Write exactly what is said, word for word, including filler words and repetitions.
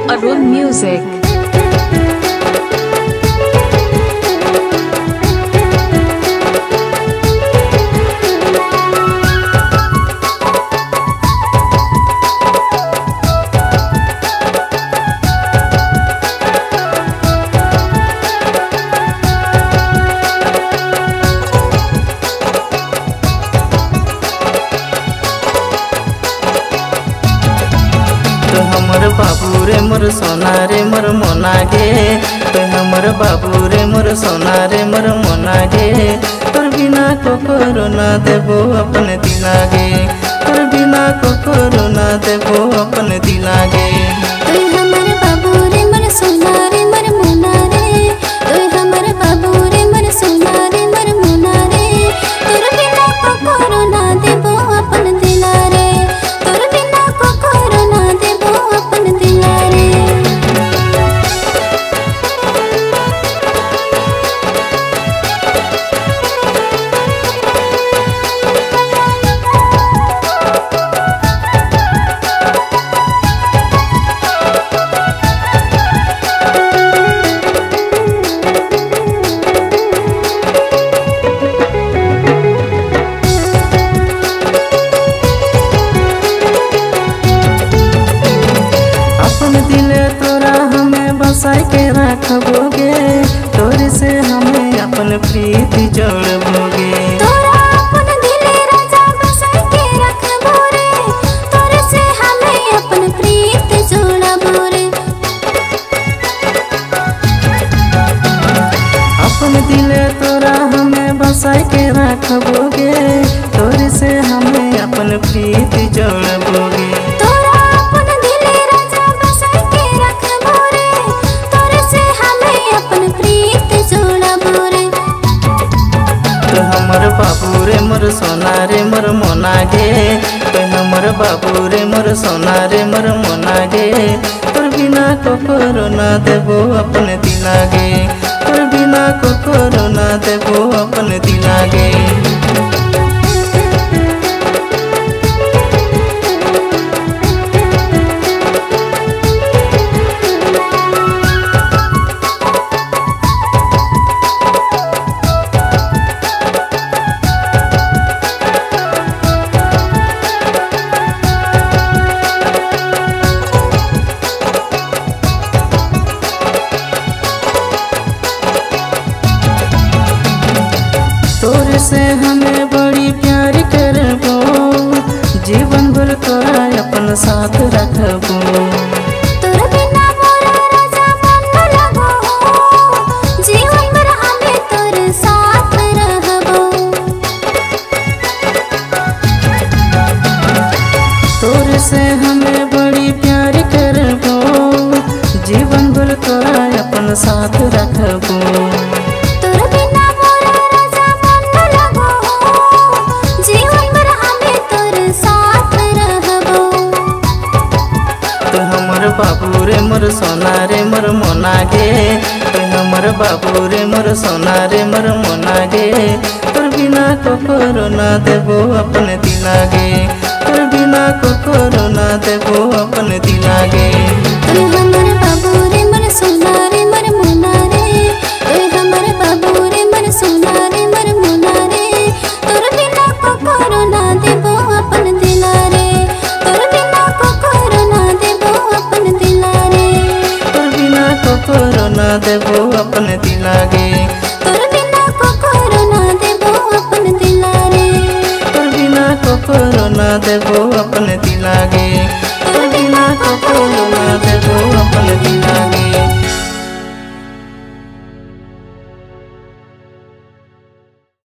Arun Music. हमर बाबू रे मोर सोना रे मोर मोना गे, तो हमर बाबू रे मोर सोना रे मोर मोना गे। तोर बिना को कोरोना देबो अपने दिला गे, तोर बिना को कोरोना देबो अपने दिला गे। तोय हमर बाबू रे मोर सोना रे मोर मोना रे, तोय हमर बाबू रे मोर सोना रे मोर मोना रे। तोर बिना को कोरोना देबो अपने दिला रे, तोर बिना को कोरोना देबो अपने दिला रे। दिले तोरा हमें बसाई के रखबोगे, तोरे से हमें अपन प्रीति जोड़बोगे। तोरा अपन दिले राजा बसाई के रखबो रे, तोरे से हमें अपन प्रीति जोड़बो रे। अपन दिले तोरा हमें बसाई के रखबोगे, तोरे से हमें अपन प्रीति जोड़बोगे। हमर बाबू रे मोर सोना रे मोर मोना गे, तो हमर बाबू रे मोर सोना रे मोर मोना गे। तोर बिना को कोरोना देबो अपने दिला गे, तोर बिना को कोरोना देबो अपने दिला गे। तोरे से हमें बड़ी प्यार करबो, जीवन भर तोरा अपन साथ रखबो। तोर बिना मोरा राजा मन न लगो, जीवन भर हमें तोर साथ रहबो। तोरे से हमें बड़ी प्यार करबो, जीवन भर तोरा अपन साथ रखबो। तोर बिना मोरा राजा मन न लगो, जीवन भर हमें तोर साथ रहबो। तो हमर बाबू रे मोर सोना रे मोर मोना गे, तो हमर बाबू रे मोर सोना रे मोर मोना गे। तोर बिना को कोरोना देबो अपने दिला गे, तोर बिना को कोरोना देबो अपने दिला गे। तोय हमर बाबू रे मोर सोना रे मोर मोना रे, तोय हमर बाबू रे मोर सोना रे मोर मोना रे। तोर बिना को कोरोना देबो अपने दिला रे, तोर बिना को कोरोना देबो अपने दिला रे। तोर बिना को कोरोना देबो